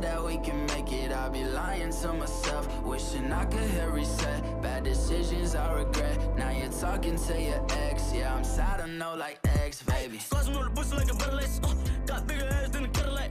that we can make it. I be lying to myself, wishing I could hit reset. Bad decisions I regret. Now you're talking to your ex. Yeah, I'm sad, I know, like ex, baby. Slicing on the bush like a better lace. Got bigger ass than a Cadillac.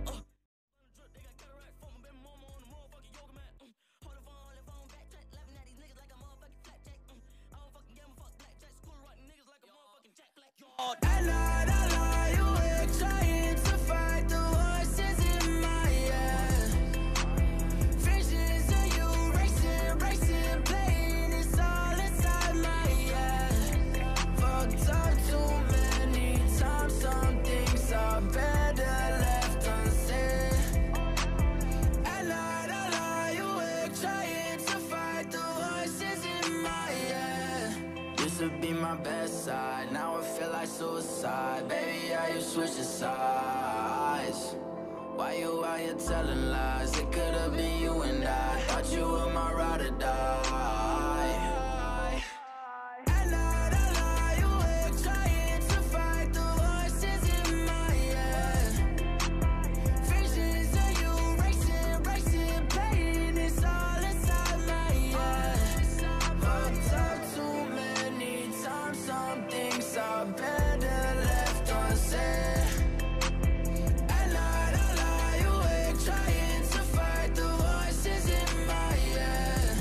At night I lie awake, trying to fight the voices in my head. Visions of you racing, playing, it's all inside my head. Fucked up too many times, some things are better left unsaid. At night I lie awake, trying to fight the voices in my head. Used to be my best side, now I feel like suicide. Baby, how you switch the sides? Why you out here telling lies? It could've been you and I. Thought you were my ride or die. At night I lie awake, trying to fight the voices in my head. Visions of you racing, playing, it's all inside my head. Fucked up too many times, some things are better left unsaid. At night I lie awake, trying to fight the voices in my head.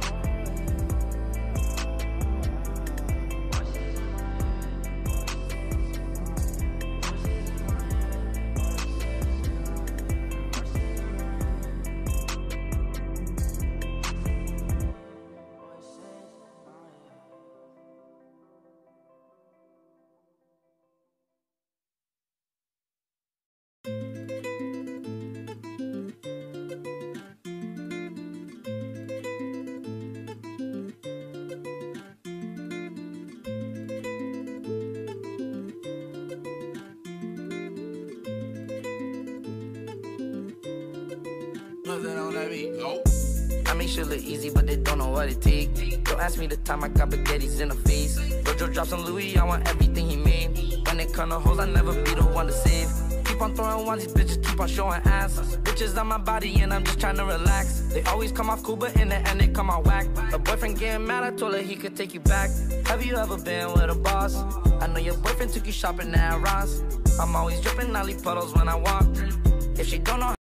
Nothing on that beat. Nope. I make shit look easy, but they don't know what it take. Don't ask me the time I got baguettes in the face. Jojo drops on Louis, I want everything he made. When it come to hoes, I never be the one to save. Keep on throwing ones, these bitches keep on showing ass. Bitches on my body and I'm just trying to relax. They always come off cool, but in the end they come out whack. A boyfriend getting mad, I told her he could take you back. Have you ever been with a boss? I know your boyfriend took you shopping at Ross. I'm always dripping, I leave puddles when I walk. If she don't know